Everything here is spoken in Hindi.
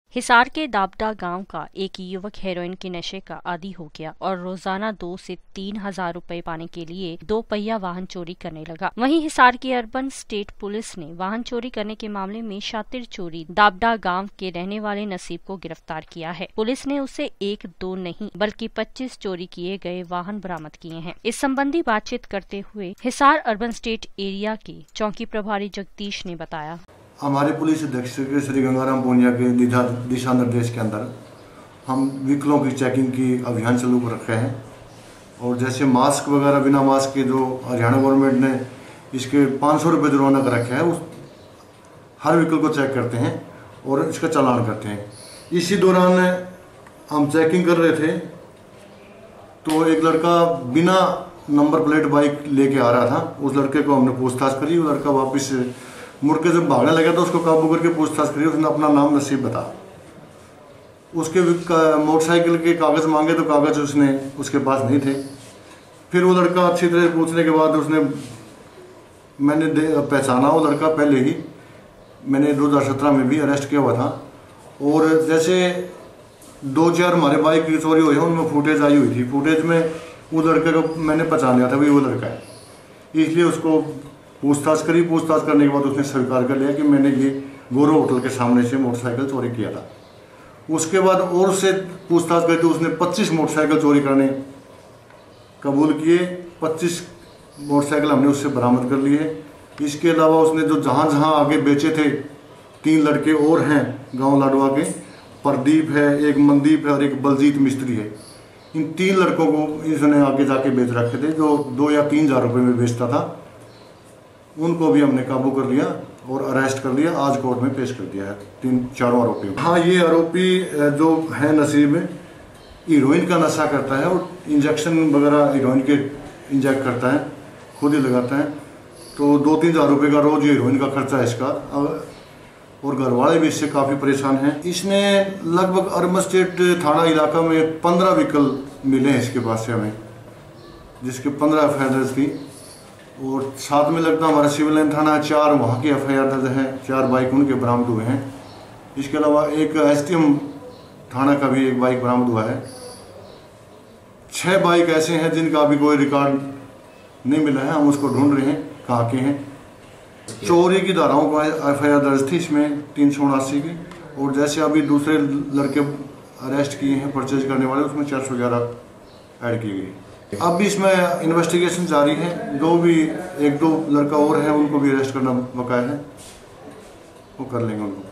हिसार के दाबदा गांव का एक युवक हेरोइन के नशे का आदी हो गया और रोजाना 2 से 3 हजार रुपए पाने के लिए 2 पहिया वाहन चोरी करने लगा। वहीं हिसार की अर्बन स्टेट पुलिस ने वाहन चोरी करने के मामले में शातिर चोरी दाबदा गांव के रहने वाले नसीब को गिरफ्तार किया है। पुलिस ने उसे 1-2 नहीं बल्कि 25 चोरी किए गए वाहन बरामद किए हैं। इस संबंधी बातचीत करते हुए हिसार अर्बन स्टेट एरिया के चौकी प्रभारी जगदीश ने बताया, हमारे पुलिस अधीक्षक श्री गंगाराम पूनिया के दिशा निर्देश के अंदर हम व्हीकलों की चेकिंग की अभियान चालू कर रखे हैं। और जैसे मास्क वगैरह बिना मास्क के जो हरियाणा गवर्नमेंट ने इसके 500 रुपये जुर्माना कर रखा है, उस हर व्हीकल को चेक करते हैं और इसका चालान करते हैं। इसी दौरान हम चेकिंग कर रहे थे तो एक लड़का बिना नंबर प्लेट बाइक लेके आ रहा था। उस लड़के को हमने पूछताछ करी। वो लड़का वापस मुड़ के जब भागने लगा तो उसको काबू करके पूछताछ करी। उसने अपना नाम नसीब बताया। उसके मोटरसाइकिल के कागज़ मांगे तो कागज़ उसने उसके पास नहीं थे। फिर वो लड़का अच्छी तरह पूछने के बाद मैंने पहचाना वो लड़का पहले ही मैंने 2017 में भी अरेस्ट किया हुआ था। और जैसे 2-4 हमारे बाइक की चोरी हुई है, उनमें फुटेज आई हुई थी। फुटेज में वो लड़के को मैंने पहचान लिया था भाई वो लड़का है, इसलिए उसको पूछताछ करी। पूछताछ करने के बाद उसने स्वीकार कर लिया कि मैंने ये गौरव होटल के सामने से मोटरसाइकिल चोरी किया था। उसके बाद और उससे पूछताछ करी तो उसने 25 मोटरसाइकिल चोरी करने कबूल किए। 25 मोटरसाइकिल हमने उससे बरामद कर लिए। इसके अलावा उसने जो जहाँ जहाँ आगे बेचे थे, 3 लड़के और हैं गाँव लाडवा के, प्रदीप है, एक मनदीप है और एक बलजीत मिस्त्री है। इन 3 लड़कों को इसने आगे जाके बेच रखे थे, जो 2 या 3 हज़ार रुपये में बेचता था। उनको भी हमने काबू कर लिया और अरेस्ट कर लिया। आज कोर्ट में पेश कर दिया है 3-4 आरोपी। हाँ, ये आरोपी जो है नसीब हीरोइन का नशा करता है और इंजेक्शन वगैरह हीरोइन के इंजेक्ट करता है, खुद ही लगाता है। तो 2-3 हज़ार रुपये का रोज हीरोइन का खर्चा है इसका। और घर वाले भी इससे काफ़ी परेशान हैं। इसने लगभग अर्बन स्टेट थाना इलाका में 15 व्हीकल मिले हैं इसके पास से हमें, जिसके 15 FIR थी। और साथ में लगता हमारा सिविल लाइन थाना 4 वहाँ की FIR दर्ज है, 4 बाइक उनके बरामद हुए हैं। इसके अलावा एक STM थाना का भी एक बाइक बरामद हुआ है। 6 बाइक ऐसे हैं जिनका अभी कोई रिकॉर्ड नहीं मिला है, हम उसको ढूंढ रहे हैं कहाँ के हैं। चोरी की धाराओं का FIR दर्ज थी इसमें 379 की। और जैसे अभी दूसरे लड़के अरेस्ट किए हैं परचेज करने वाले, उसमें 411 ऐड की गई। अब भी इसमें इन्वेस्टिगेशन जारी है। जो भी 1-2 लड़का और हैं उनको भी अरेस्ट करना बकाया है, वो कर लेंगे उनको।